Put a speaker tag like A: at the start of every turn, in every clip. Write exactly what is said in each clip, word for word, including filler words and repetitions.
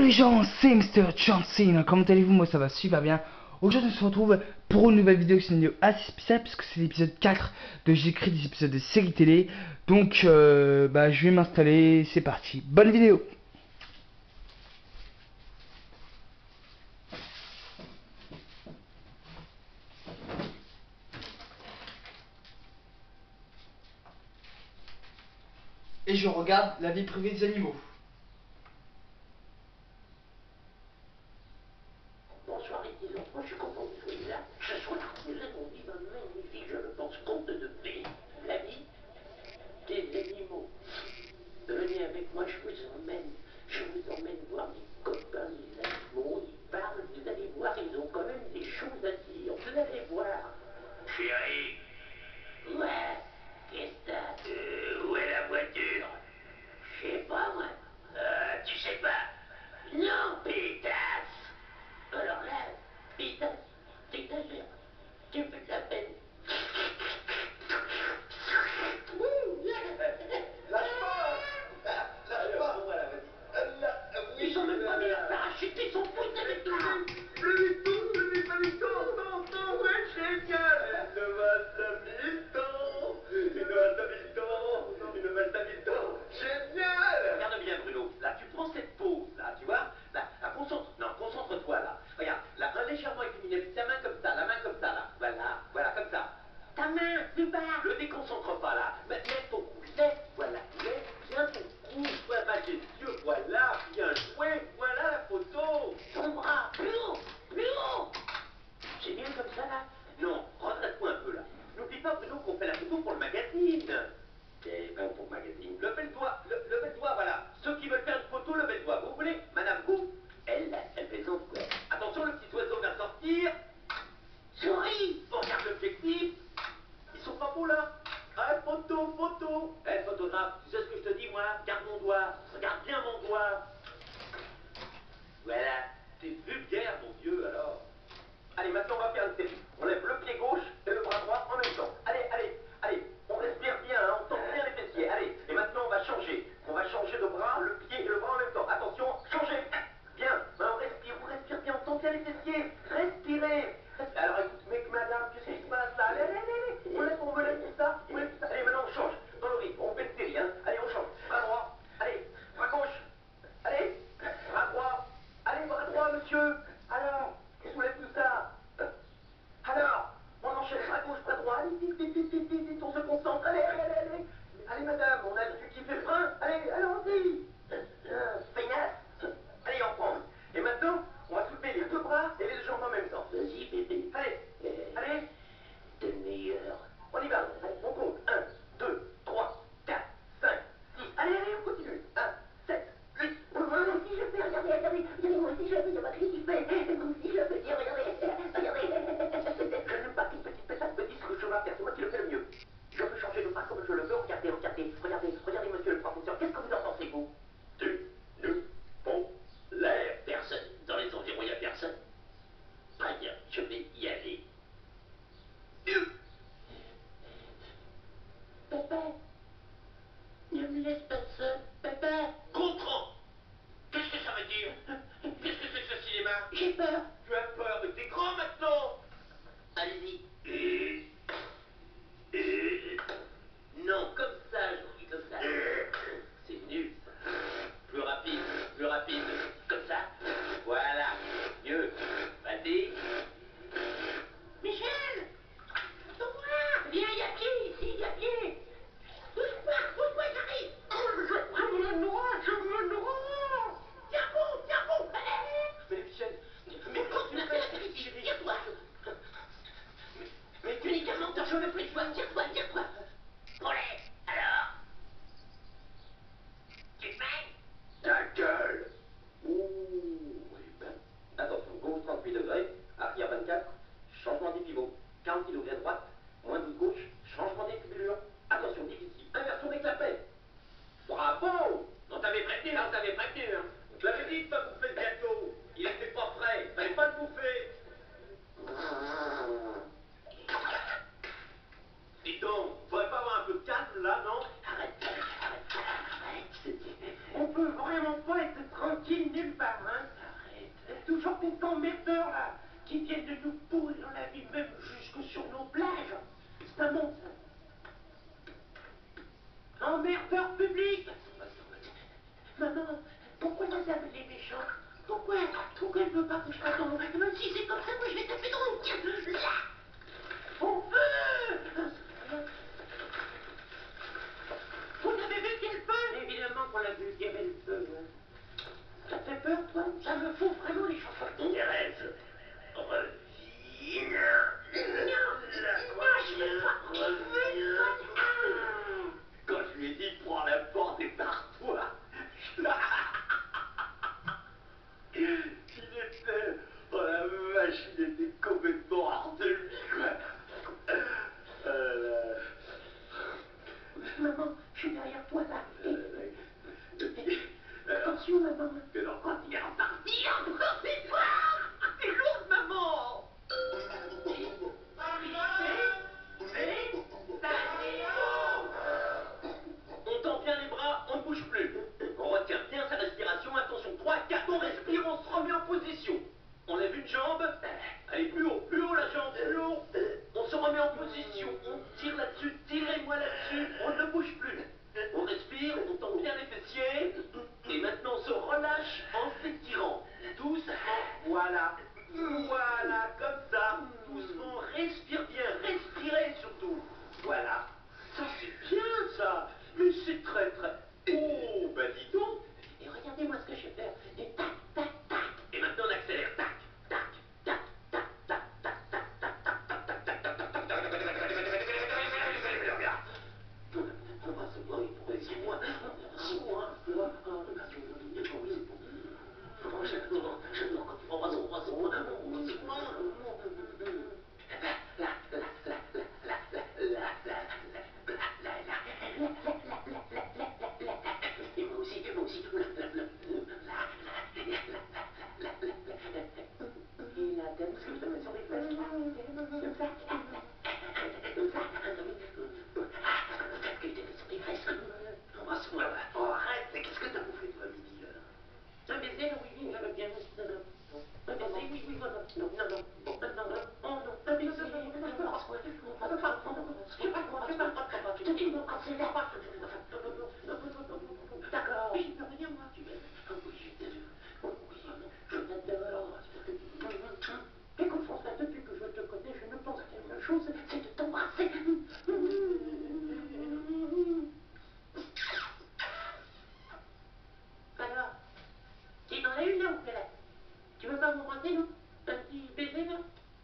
A: les gens, c'est Mister Chancine. Comment allez-vous? Moi ça va super bien. Aujourd'hui on se retrouve pour une nouvelle vidéo. C'est une vidéo assez spéciale puisque c'est l'épisode quatre de J'écris des épisodes de série télé. Donc euh, bah je vais m'installer, c'est parti. Bonne vidéo. Et je regarde la vie privée des animaux.
B: Bonsoir les petits enfants, je suis content que vous soyez là. Ce soir, nous avons vivre un magnifique, je le pense, conte de fées. La vie des animaux. Venez avec moi, je vous emmène. Je vous emmène voir mes copains, les animaux. Ils parlent, vous allez voir, ils ont quand même des choses à dire. Vous allez voir. Chérie. Ouais. Qu'est-ce que t'as? Euh, où est la voiture? Je sais pas, moi. Euh, tu sais pas? Non, pétasse. Alors là, pétasse, t'exagères. Tu me fais de la peine. Lâche-moi. Lâche-moi. Voilà, vas-y. Ils sont même pas mis à parachuter, ils sont foutus avec toi. Le Victor, le Victor, le Victor, attends, attends, ouais, génial. Une valse à mi-temps, une valse à mi-temps, une valse à mi-temps, génial. Regarde bien, Bruno, là, tu prends cette pause, là, tu vois, là, là, concentre, non, concentre-toi, là. Regarde, là, un légèrement efféminé, puis ta main comme ça, la main comme ça, là, voilà, voilà, comme ça. Ta main, plus bas. Le déconcentre pas, là. Lève ton cou, lève, voilà, lève bien ton cou, sois majestueux, voilà, bien joué, voilà la photo. Ton bras, plus haut, plus haut. C'est bien comme ça, là? Non, redresse-toi un peu, là. N'oublie pas, Bruno, qu'on fait la photo pour le magazine. Eh ben, pour le magazine. Levez le doigt, le, levez le doigt, voilà. Ceux qui veulent faire une photo, levez le doigt. Vous voulez? Madame, vous? Elle, elle plaisante, quoi. Attention, le petit oiseau va sortir. Souris. On regarde l'objectif. Ils sont pas beaux, là? Ah, photo, photo. Eh, photographe, tu sais ce que je te dis, moi? Regarde mon doigt. Regarde bien mon doigt. Voilà. T'es vulgaire, mon vieux, alors. Allez, maintenant, on va faire une série. On lève le pied gauche et le bras droit en même temps. Allez, allez, allez. On respire bien, hein, on tend bien les fessiers. Allez, et maintenant, on va changer. On va changer de bras, le pied et le bras en même temps. Attention, changez. Bien. On respire, on respire bien, on tend bien les fessiers. Respirez. Alors, écoute, mec, madame, qu'est-ce qui se passe là? Allez, allez, allez. On lève, on me lève tout ça. On lève tout ça. Allez, maintenant, on change. Dans le rythme, on fait une série, hein. Allez, on change. Bras droit. Allez, bras gauche. Allez, bras droit. Allez, bras droit, monsieur. Alors, qu'est-ce qu'on lève tout ça? Alors, on enchaîne bras gauche, bras droit. Allez, vite, vite, vite, vite, vite, vite, on se concentre. Allez, allez, allez, allez. Allez, madame, on a celui qui fait le frein. Allez, allons-y. Feignasse. Allez, on prend. Et maintenant, on va soulever les deux bras et les jambes en même temps. Vas-y, bébé. Allez, allez. T'es meilleur. On y va. Allez, on compte. un, deux, trois, quatre, cinq, six. Allez, allez, on continue. un, sept, huit. Moi aussi, je fais. Regardez, regardez. Regardez, moi aussi, je fais. Il y a Patrick qui fait. Moi aussi, je fais. Regardez, regardez. Je n'aime pas qu'une petite personne me dise ce que je dois faire. C'est moi qui le fais le mieux. Je veux changer de bras comme je le veux. Regardez, regardez, regardez, regardez, monsieur le professeur. Qu'est-ce que vous en pensez, vous? Tu, nous, bon, l'air, personne. Dans les environs, il n'y a personne. Très bien, je vais y aller. Papa, ne me laisse pas seul, papa. Comprends. Qu'est-ce que ça veut dire? Qu'est-ce que c'est que ce cinéma? J'ai peur. Tu as peur, mais t'es grand maintenant. Allez-y. Euh, euh, non, comme ça, je dis comme ça. C'est nul, ça. Plus rapide, plus rapide. Comme ça. Voilà. Mieux. Vas-y. Michel! Toi! Viens, il y a pied ici, il y a pied! Pousse-moi, pousse-moi, j'arrive! Je me noie, je me noie! Tiens bon, tiens bon! Allez! Mais Michel, mais continue à faire ici, tire-toi! Mais tu n'es qu'un menteur, je ne veux plus de toi, tire-toi, tire-toi! Allez, alors! Tu fais? Ta gueule! Ouh, eh ben, attention, gauche trente-huit degrés, arrière vingt-quatre, changement des pivots, quarante degrés droite, moins douze gauche, changement d'équilibre. Attention, difficile, inversion des clapets. Bravo! On t'avait prévenu, là, on t'avait prévenu, hein. Je l'avais dit de pas bouffer le gâteau. Il était pas frais, fallait pas le bouffer. Dis donc, faudrait pas avoir un peu de calme, là, non? Arrête, arrête, arrête, arrête. On peut vraiment pas être tranquille nulle part. hein. Arrête. Toujours tes emmerdeurs, là, qui viennent de nous pourrir la vie, même jusque sur nos plages. C'est un monde, ça. Emmerdeur public. Maman, pourquoi ça s'appelle les méchants? Pourquoi? Pourquoi elle veut pas que je fasse ton nom? Même si c'est comme ça, moi je vais taper dans le tien. Là. Au feu! Vous avez vu qu'il y a le feu? Évidemment qu'on l'a vu qu'il y avait le feu. Ça te fait peur, toi? Ça me fout vraiment les chansons. Thérèse, reviens. Non, je veux pas. Je veux pas. Quand je lui ai dit, prends la porte et pars-toi. Il était... Oh la vache, il était complètement hors de lui, quoi. Euh, Maman, je suis derrière toi, là. Attention, maman. Que non, quand il est reparti, encore c'est toi. T'es lourde, maman. On tend bien les bras, on ne bouge plus. On retient bien sa respiration. Attention, trois, quatre, on respire, on se remet en position. On lève une jambe. Allez, plus haut, plus haut la jambe, plus haut. On se remet en position. On tire là-dessus, tirez-moi là-dessus. On ne bouge plus. On respire, on tend bien les fessiers. Et maintenant, on se relâche en s'étirant. Doucement, voilà. Voilà, comme ça. Doucement, respire bien, respirez surtout. Voilà. Ça, c'est bien, ça. Mais c'est très, très... Oh, bah dis donc. Et regardez-moi ce que je vais faire. Et tac, tac, tac. Et maintenant, on accélère. Tac, tac, tac, tac, tac, tac, tac, tac, tac, tac, tac, tac, tac, tac, tac, tac, tac, tac, embrasse-moi, embrasse-moi, embrasse-moi. J'adore, j'adore quand tu m'embrasses, embrasse-moi, embrasse-moi. Là, là, là, là, là, là, là, là, là, là, là. Et moi aussi, moi aussi. Et la tête, parce que je te mets sur les fesses. Comme ça. Comme ça. Parce que je te mets sur les fesses. Embrasse-moi. Oh, arrête, mais qu'est-ce que t'as bouffé, toi, midi, là? Un baiser, là, oui, oui, je veux bien. Un baiser, oui, oui, voilà. Non, non, non. Non, non, non. Oh, non, un baiser. Embrasse-moi. Je sais pas quoi, je sais pas quoi. Je te dis, m'embrasser, là. D'accord. Je peux rien, moi, tu m'aimes. Oui, je t'aime. Oui, je t'adore. Écoute, François, depuis que je te connais, je ne pense qu'à une chose, c'est de t'embrasser. Alors, tu t'en as une là ou pas là? Tu veux pas m'embrasser, non? Un petit baiser, là?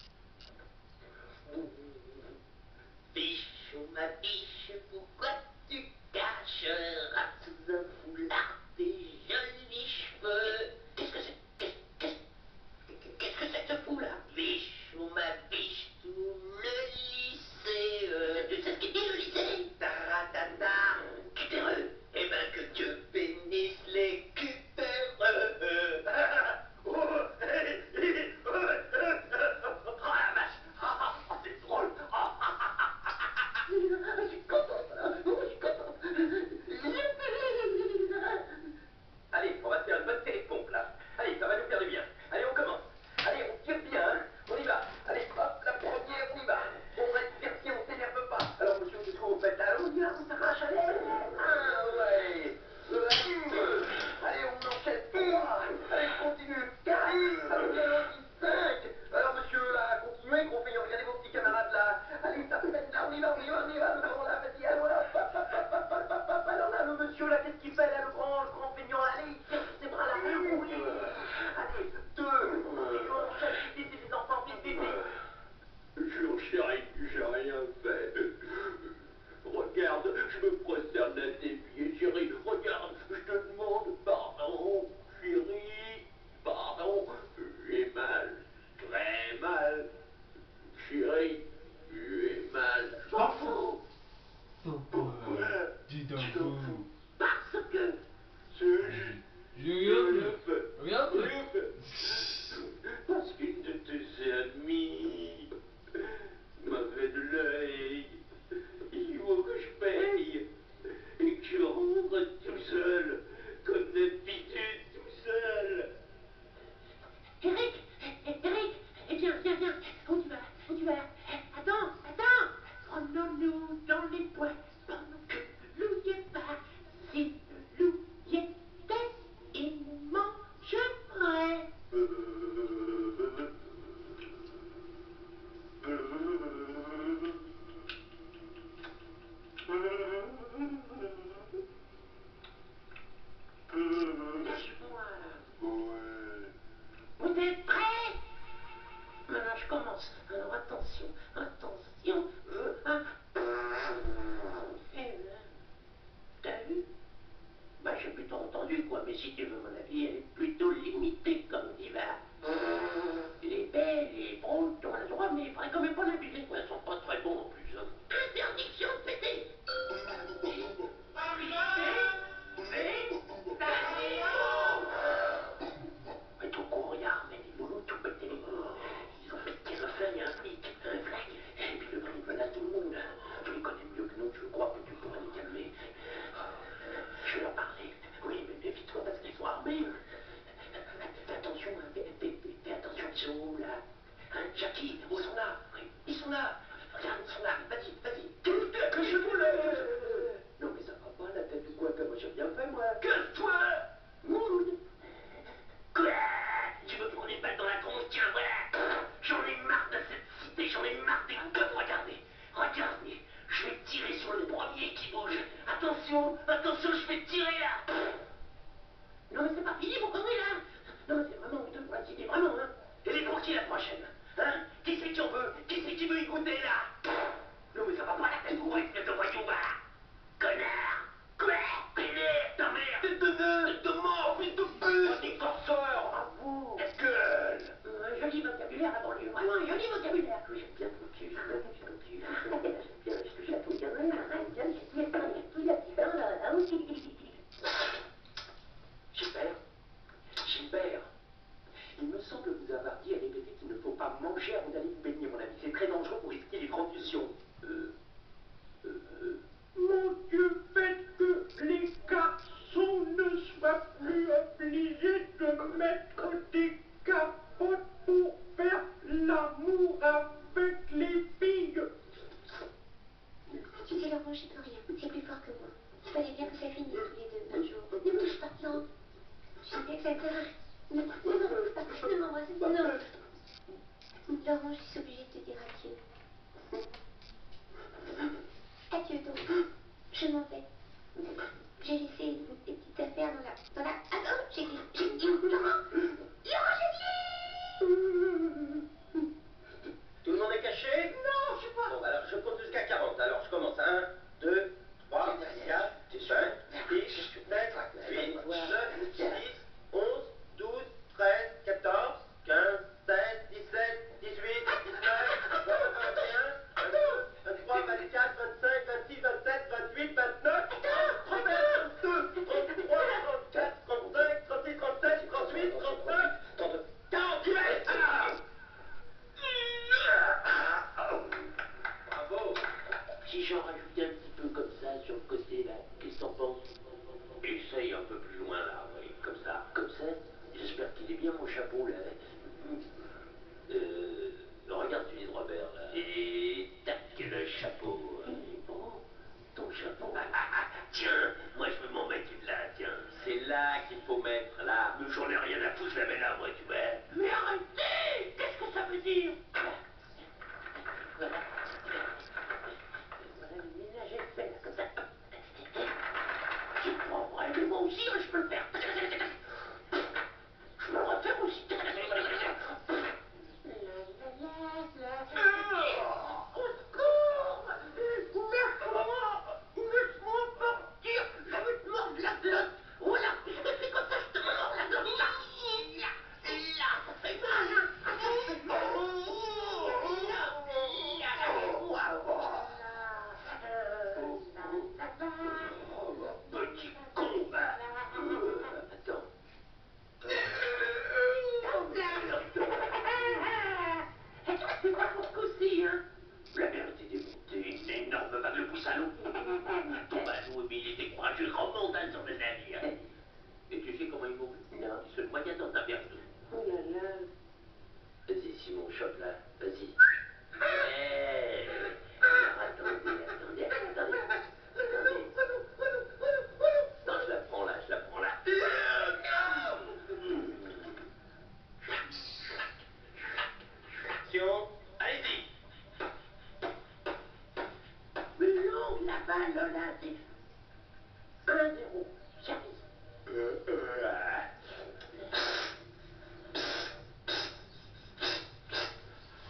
B: Bichou, ma biche, pourquoi tu cacheras sous un foulard tes jolis cheveux? Qu'est-ce que c'est? Qu'est-ce qu'est-ce que c'est que ce fou là? Bichou, ma biche, tout le lycée. Euh... Tu sais ce qu'il dit le lycée? Taratata. Cutéreux. Eh ben que Dieu bénisse les cutéreux. Oh, hey, hey. mon avis, elle est plutôt limitée comme diva. Elle est belle et drôle, on a le droit, mais il faudrait quand même pas l'abuser. Elles sont pas très bons en plus. Hein. Interdiction de péter. Mais tout court, il y a armé des loulous, tout pété. Ils ont fait tirer un flingue à un flic, un flingue. Et puis le flic menace tout le monde. Tu les connais mieux que nous, je crois que tu pourrais les calmer. Je vais leur parler. Oui, mais méfie-toi parce qu'ils sont armés. Fais attention, hein, fais, fais, fais, fais attention, ils sont où là? Hein, Jackie, ils sont là. Oui, ils sont là. Regarde, ils sont là. Vas-y, vas-y. Que je vous le... Non mais ça va pas la tête ou quoi? Comment j'ai bien fait moi? Casse-toi Mood. Quoi? Tu veux prendre une balle dans la tronche? Tiens, voilà. J'en ai marre de cette cité, j'en ai marre des keufs. Regardez, regardez. Je vais tirer sur le premier qui bouge. Attention, attention, je vais tirer là. Non mais c'est pas fini, vos conneries là. Non mais c'est vraiment honteux pour la cité, vraiment, hein. Elle est pour qui la prochaine? Hein? Qui c'est qui en veut? Qui c'est qui veut y goûter là? Non mais ça va pas la tête ou quoi, espèce de voyou, va. Connard! Quoi? Pédé! Ta mère! Tête de nœud! Tête de mort! Fils de pute! Petit forceur! Bravo! Gueule! Un joli vocabulaire avant lui, vraiment un joli vocabulaire! Oui, j'aime bien ton cul, j'aime bien ton cul, ton cul. J'aime bien, je touche à tout, j'aime bien, j'aime bien, j'aime bien, j'aime bien, j'aime bien, Gilbert, Gilbert, il me semble vous avoir dit à répéter qu'il ne faut pas manger avant d'aller vous baigner, mon ami. C'est très dangereux pour risquer les contusions. Euh... Euh...
C: Mon Dieu, faites que les garçons ne soient plus obligés de mettre des capotes pour faire l'amour avec les filles.
D: Tu sais, Laurent, j'y peux rien. C'est plus fort que moi. Il fallait bien que ça finisse tous les deux un jour. Ne bouge pas, non. Je sais que ça te sert. Ne, ne me bouge pas, ne m'embrasse pas, non. Laurent, je suis obligée de te dire adieu. Adieu donc. Je m'en vais. J'ai laissé des petites affaires dans la... Dans la... Attends, j'ai dit... J'ai dit... Laurent Laurent, j'ai dit...
B: Tout le monde est caché?
C: Non, je sais pas.
B: Bon, alors je compte jusqu'à quarante. Alors je commence. un, deux, trois, quatre, cinq, six, sept, huit, neuf, dix, onze, douze, treize, quatorze, quinze, seize, dix-sept, dix-huit, dix-neuf, vingt, vingt et un, vingt-deux, vingt-trois, vingt-quatre, vingt-cinq, vingt-six, vingt-sept, vingt-huit, vingt-neuf, trente et un, trente-deux, trente-trois, trente-quatre, trente-cinq, trente-six, trente-sept, trente-huit, trente-neuf, trente, quarante-huit. Bravo. Si j'en rajoutais un petit peu comme ça sur le côté là, qu'est-ce que t'en penses? Essaye un peu plus loin là, oui, comme ça, comme ça. J'espère qu'il est bien mon chapeau là. Euh, regarde celui de Robert là. Et tac, le chapeau. Il est beau, ton chapeau. Tiens, moi je veux m'en mettre une là, tiens. C'est là qu'il faut mettre, là. Mais j'en ai rien à foutre, je la mets là, moi, tu vois. Mais arrêtez! Qu'est-ce que ça veut dire? Voilà. Voilà le ménage est fait, là, comme ça. C'est pas vrai, mais moi aussi, je peux le faire. Je peux le refaire aussi. Au secours! Laisse-moi! Laisse-moi partir! Je vais te mordre la glotte! Voilà! Je te fais comme ça, je te mords la glotte! Là! Là! Là! Ça fait mal! Hein? Là! Là! Petit con, va! Attends. C'est pas pour aussi, hein? La mer était démontée, une énorme vague le pousse à l'eau. Tombe à l'eau, mais il était courageux, il remonte hein, sur le navire. Et tu sais comment il mourut? Non. Il se noya dans un verre d'eau. Oh là là. Vas-y, Simon, chope là. Vas-y. Ouais. Alors, attendez, attendez, attendez. Attendez. Non, je la prends là, je la prends là. Action. Allez-y. Mais non, la balle là, c'est un zéro. Service. Euh, euh, ah.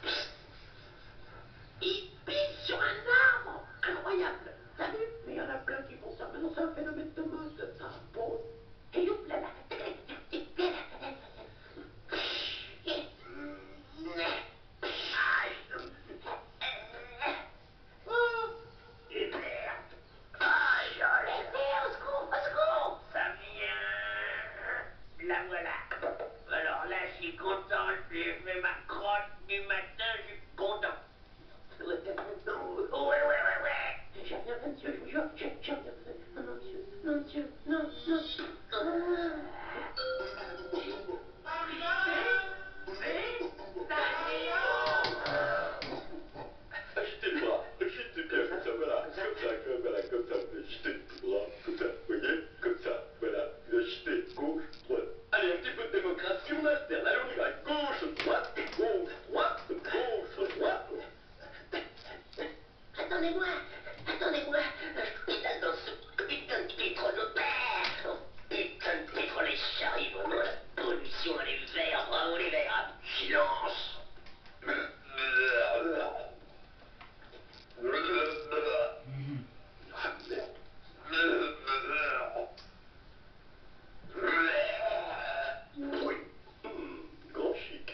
B: la voilà. Alors là, je suis content, j'ai fait ma crotte du matin, je suis content. Ouais, ouais, ouais, ouais, ouais. J'ai rien fait, monsieur, je vous jure, j'ai j'ai rien fait. Non, non, monsieur, non, monsieur, non, non.
E: Agitez les bras, agitez bien comme ça, voilà, comme ça, comme, voilà, comme ça, vous agitez les bras, comme ça, vous voyez, comme ça, voilà, vous agitez, gauche, droite. Allez, un petit peu de démocratie, on alterne, allez, on y va, gauche, droite, gauche, droite, gauche, droite.
B: Attendez-moi, attendez-moi, je pédale dans ce putain de pétrolopère. Oh, putain de pétrole, et j'arrive vraiment, la pollution, les verts, bravo les verts, silence.
E: Oui, grand chic.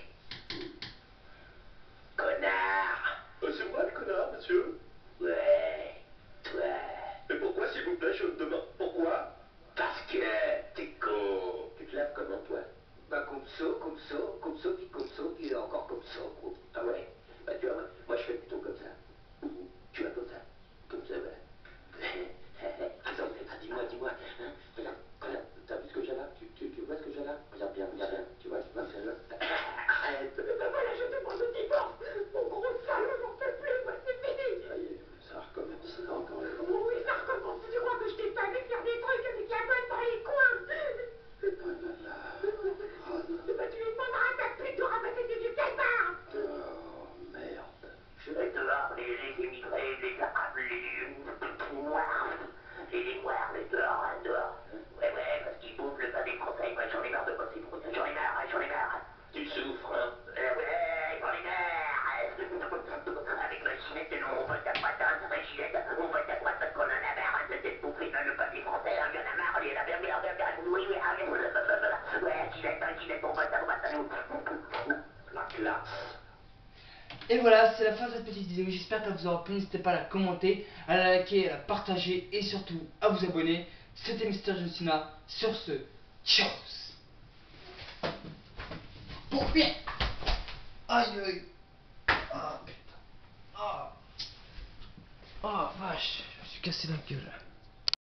B: Connard.
E: Euh, c'est moi le connard, monsieur?
B: Ouais, toi.
E: Mais pourquoi, s'il vous plaît, je me demande pourquoi?
B: Parce que t'es con. Tu te laves comment, toi? Bah, comme ça, comme ça, comme ça, puis comme ça, puis encore comme ça, quoi. Ah ouais? Bah, tu vois, moi, moi je fais plutôt comme ça. Tu vois, comme ça. Comme ça, voilà. Attends, ah, dis-moi, dis-moi. Hein? Regarde, regarde, t'as vu ce que j'ai là? Tu, tu, tu vois ce que j'ai là? Regarde bien, regarde bien. Tu vois, tu vois ce que j'ai là? Arrête.
C: Ben voilà, je demande le divorce. Mon gros salaud, j'en peux plus, moi, c'est fini.
E: Ça y est, ça recommence, ça encore une fois.
C: Oh oui, ça recommence. Tu crois que je t'ai pas vu faire des trucs avec la boîte dans les coins?
E: Oh là là. Oh non.
C: Ben tu lui demanderas à ta pute de ramasser tes vieux cafards.
E: Oh, merde.
B: Je vais dehors les, les immigrés, les arabes, les, les noirs, les, les noirs, les dehors, hein, dehors. Ouais, ouais, parce qu'ils bouffent le pain des Français, moi j'en ai marre de bosser pour eux, j'en ai marre, j'en ai marre. Tu souffres, hein? Euh, ouais, j'en ai marre. Avec la Ginette, on vote à droite, hein, avec Ginette, on vote à droite parce qu'on en a marre, hein, de bouffer le pain des Français, hein, il y en a marre, il y en a marre, oui, oui, oui, ouais, Ginette, hein, Ginette, on vote à droite, à nous. La classe.
A: Et voilà, c'est la fin de cette petite vidéo. J'espère qu'elle vous aura plu. N'hésitez pas à la commenter, à la liker, à la partager et surtout à vous abonner. C'était Mister John Cena. Sur ce, ciao. Pour bien. Aïe aïe. Ah putain. Ah. Ah vache, je me suis cassé la gueule.